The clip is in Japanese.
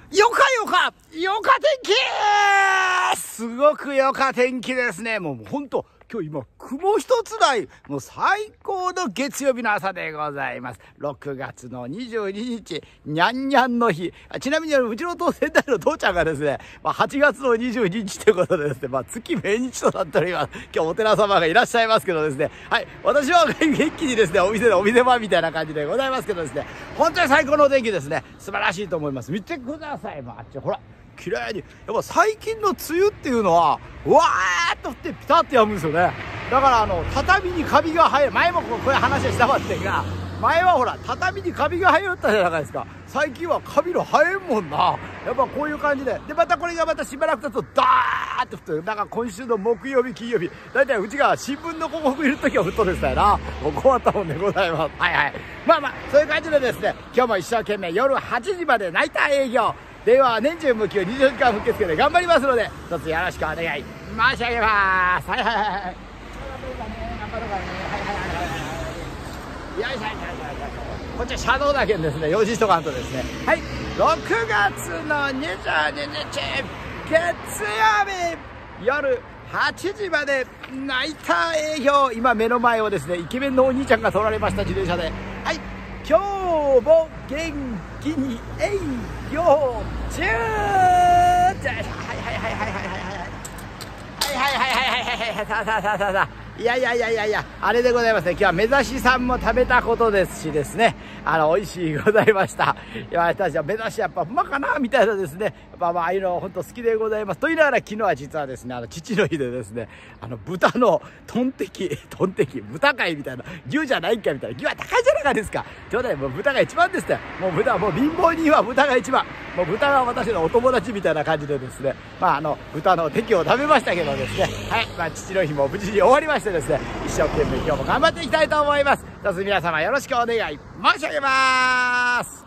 よか天気すごくよか天気ですね。もうほんと、今日今、雲一つない、もう最高の月曜日の朝でございます。6月の22日、にゃんにゃんの日。ちなみにうちの先代の父ちゃんがですね、8月の22日ということでですね、月命日となっております。今日お寺様がいらっしゃいますけどですね、はい、私は元気にですね、お店番みたいな感じでございますけどですね、本当に最高のお天気ですね。素晴らしいと思います。見てください。あっちほら。綺麗に。やっぱ最近の梅雨っていうのは、わーっと降ってピタッとやむんですよね。だから畳にカビが生える。前もこういう話はしたまってんが、前はほら、畳にカビが生えよったじゃないですか。最近はカビの生えんもんな。やっぱこういう感じで。で、またこれがまたしばらく経つと、ダーッと降ってる。だから今週の木曜日、金曜日、だいたいうちが新聞の広告いるときは降っとるんですよな。もう困ったもんでございます。はいはい。そういう感じでですね、今日も一生懸命夜8時までナイター営業。電話は年中無休24時間受付で頑張りますので、一つよろしくお願い申し上げます。はいはいはいはい。頑張ろうかね、頑張ろうかね。はいはいはいはい。よいしょよいしょよいしょ。こっちは車道だけんですね、用事しとかんとですね。はい、6月の22日、月曜日、夜8時までナイター営業。今目の前をですね、イケメンのお兄ちゃんが通られました、自転車で。はい、今日も元気に営業中。はいはいはいはいはいはいはいはいはいはい。いや、あれでございますね。今日は目指しさんも食べたことですしですね、美味しいございました。いや、私は目指しやっぱうまかなみたいなですね、やっぱああいうの本当好きでございます。と言いながら昨日は実はですね、父の日でですね、豚のトンテキ、豚貝みたいな、牛じゃないんかみたいな、牛は高いじゃないですか。冗談でもう豚が一番ですって。もう貧乏人は豚が一番。もう豚が私のお友達みたいな感じでですね、豚の敵を食べましたけどですね、はい、父の日も無事に終わりましてですね、一生懸命今日も頑張っていきたいと思います。どうぞ皆様よろしくお願い申し上げます。